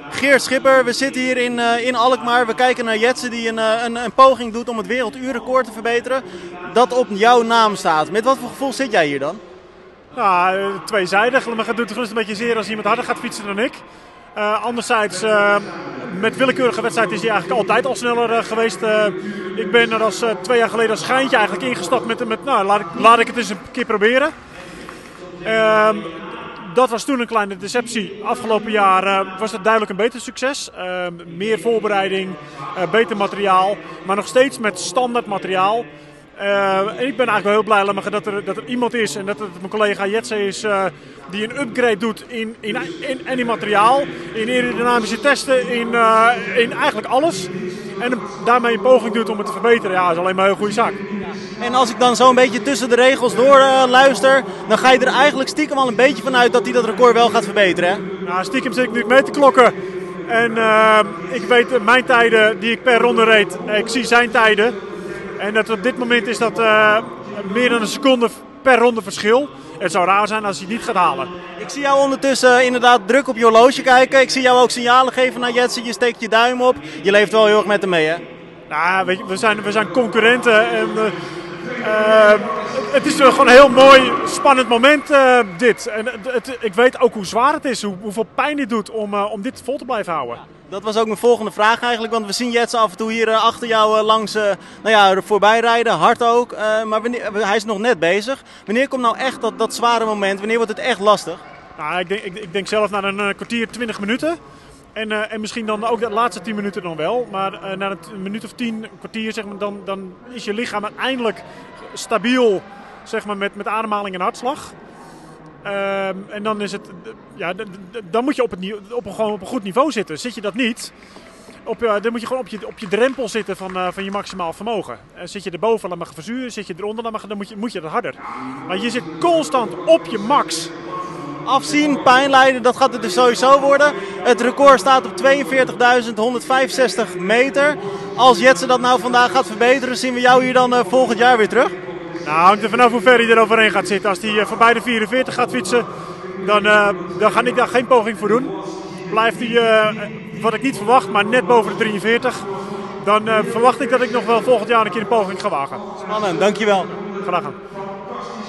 Geert Schipper, we zitten hier in Alkmaar. We kijken naar Jetze die een poging doet om het werelduurrecord te verbeteren. Dat op jouw naam staat. Met wat voor gevoel zit jij hier dan? Ja, tweezijdig. Maar het doet het gerust een beetje zeer als iemand harder gaat fietsen dan ik. Anderzijds, met willekeurige wedstrijd is hij eigenlijk altijd al sneller geweest. Ik ben er 2 jaar geleden als schijntje eigenlijk ingestapt met nou, laat ik het eens een keer proberen. Dat was toen een kleine deceptie. Afgelopen jaar was het duidelijk een beter succes. Meer voorbereiding, beter materiaal, maar nog steeds met standaard materiaal. En ik ben eigenlijk wel heel blij dat er iemand is, en dat het mijn collega Jetze is, die een upgrade doet in die materiaal, in aerodynamische testen, in eigenlijk alles. En daarmee een poging doet om het te verbeteren. Ja, dat is alleen maar een heel goede zaak. En als ik dan zo een beetje tussen de regels door luister, dan ga je er eigenlijk stiekem al een beetje vanuit dat hij dat record wel gaat verbeteren, hè? Nou, stiekem zit ik nu mee te klokken. En ik weet mijn tijden die ik per ronde reed, ik zie zijn tijden. En dat op dit moment is dat meer dan een seconde per ronde verschil. Het zou raar zijn als hij het niet gaat halen. Ik zie jou ondertussen inderdaad druk op je horloge kijken. Ik zie jou ook signalen geven naar Jetze. Je steekt je duim op. Je leeft wel heel erg met hem mee, hè? Nou, weet je, we zijn concurrenten. En, het is gewoon een heel mooi, spannend moment dit. En ik weet ook hoe zwaar het is. Hoeveel pijn dit doet om dit vol te blijven houden. Dat was ook mijn volgende vraag eigenlijk, want we zien Jetze af en toe hier achter jou langs voorbij rijden, hard ook. Maar hij is nog net bezig. Wanneer komt nou echt dat zware moment? Wanneer wordt het echt lastig? Nou, ik denk zelf naar een kwartier, 20 minuten. En misschien dan ook de laatste 10 minuten dan wel. Maar na een minuut of 10, een kwartier, zeg maar, dan is je lichaam uiteindelijk stabiel, zeg maar, met ademhaling en hartslag. En dan is het, ja, dan moet je gewoon op een goed niveau zitten. Zit je dat niet, dan moet je gewoon op je drempel zitten van je maximaal vermogen. Zit je erboven, dan mag je verzuren. Zit je eronder, dan moet je dat harder. Maar je zit constant op je max. Afzien, pijn lijden, dat gaat het dus sowieso worden. Het record staat op 42.165 meter. Als Jetze dat nou vandaag gaat verbeteren, zien we jou hier dan volgend jaar weer terug? Nou, hangt er vanaf hoe ver hij er overheen gaat zitten. Als hij voorbij de 44 gaat fietsen, dan ga ik daar geen poging voor doen. Blijft hij, wat ik niet verwacht, maar net boven de 43, dan verwacht ik dat ik nog wel volgend jaar een keer een poging ga wagen. Spannend, dankjewel. Graag gedaan.